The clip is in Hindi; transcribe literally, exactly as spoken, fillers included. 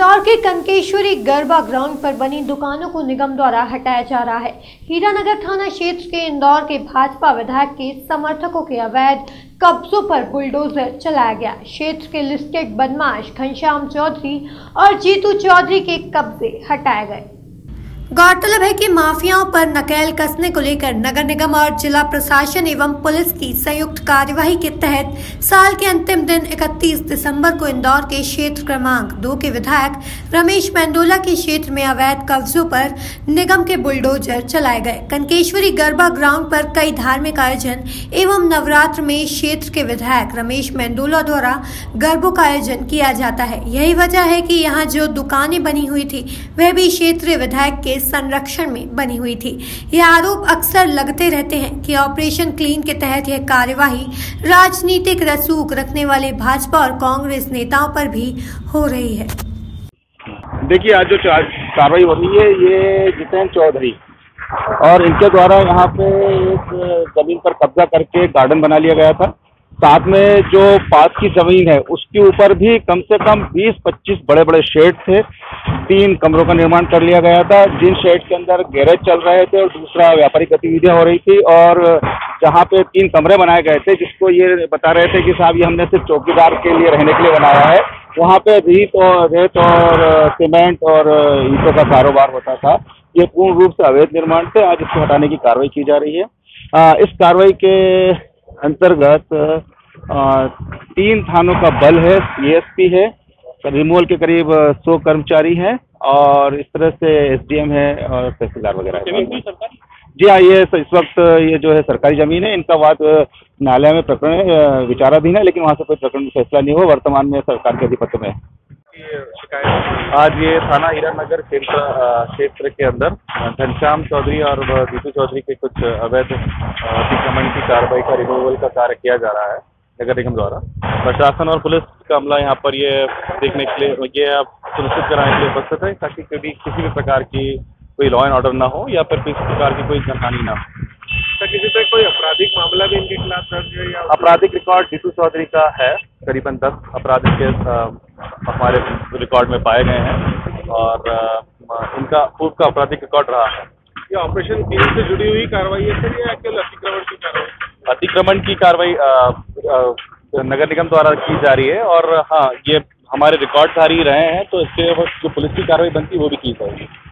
इंदौर के कनकेश्वरी गरबा ग्राउंड पर बनी दुकानों को निगम द्वारा हटाया जा रहा है। हीरानगर थाना क्षेत्र के इंदौर के भाजपा विधायक के समर्थकों के अवैध कब्जों पर बुलडोजर चलाया गया। क्षेत्र के लिस्टेड बदमाश घनश्याम चौधरी और जीतू चौधरी के कब्जे हटाए गए। गौरतलब है कि माफियाओं पर नकेल कसने को लेकर नगर निगम और जिला प्रशासन एवं पुलिस की संयुक्त कार्यवाही के तहत साल के अंतिम दिन इकतीस दिसंबर को इंदौर के क्षेत्र क्रमांक दो के विधायक रमेश मेंदोला के क्षेत्र में अवैध कब्जों पर निगम के बुलडोजर चलाए गए। कनकेश्वरी गरबा ग्राउंड पर कई धार्मिक आयोजन एवं नवरात्र में क्षेत्र के विधायक रमेश मेंदोला द्वारा गरबों का आयोजन किया जाता है। यही वजह है कि यहाँ जो दुकानें बनी हुई थी वह भी क्षेत्रीय विधायक के संरक्षण में बनी हुई थी। यह आरोप अक्सर लगते रहते हैं कि ऑपरेशन क्लीन के तहत यह कार्यवाही राजनीतिक रसूख रखने वाले भाजपा और कांग्रेस नेताओं पर भी हो रही है। देखिए, आज जो कार्रवाई हो रही है ये जितेंद्र चौधरी और इनके द्वारा यहाँ पे एक जमीन पर कब्जा करके गार्डन बना लिया गया था। साथ में जो पास की जमीन है उसके ऊपर भी कम से कम बीस पच्चीस बड़े बड़े शेड थे। तीन कमरों का निर्माण कर लिया गया था, जिन शेड के अंदर गैरेज चल रहे थे और दूसरा व्यापारिक गतिविधियां हो रही थी। और जहां पे तीन कमरे बनाए गए थे जिसको ये बता रहे थे कि साहब ये हमने सिर्फ चौकीदार के लिए रहने के लिए बनाया है, वहां पे रेत और रेत और सीमेंट और ईंटों का कारोबार होता था। ये पूर्ण रूप से अवैध निर्माण थे। आज इसको हटाने की कार्रवाई की जा रही है। आ, इस कार्रवाई के अंतर्गत तीन थानों का बल है, एएसपी है, रिमोल के करीब सौ कर्मचारी हैं और इस तरह से एसडीएम है और तहसीलदार वगैरह है। जी हाँ, ये इस वक्त ये जो है सरकारी जमीन है। इनका वाद न्यायालय में प्रकरण विचाराधीन है, लेकिन वहाँ से कोई प्रकरण में फैसला नहीं हुआ। वर्तमान में सरकार के अधिपत्य में शिकायत आज ये थाना हीरानगर क्षेत्र क्षेत्र के अंदर घनश्याम चौधरी और जीतू चौधरी के कुछ अवैध अतिक्रमण की कार्रवाई का रिमूवल का कार्य किया जा रहा है नगर निगम द्वारा। प्रशासन और पुलिस का अमला यहाँ पर ये देखने के लिए, ये आप सुनिश्चित कराने के लिए उपस्थित है ताकि कभी किसी भी प्रकार की कोई लॉ एंड ऑर्डर ना हो या फिर किसी प्रकार की कोई जनहानि ना हो। किसी तरह कोई आपराधिक मामला भी इनके खिलाफ दर्ज है या आपराधिक रिकॉर्ड जीतू चौधरी का है। करीबन दस आपराधिक केस हमारे रिकॉर्ड में पाए गए हैं और इनका पूर्व का आपराधिक रिकॉर्ड रहा है। ये ऑपरेशन क्लीन से जुड़ी हुई कार्रवाई है सर या केवल अतिक्रमण की कार्रवाई? अतिक्रमण की कार्रवाई नगर निगम द्वारा की जा रही है और हाँ, ये हमारे रिकॉर्ड जारी रहे हैं तो इसके जो पुलिस की कार्रवाई बनती है वो भी की जाएगी।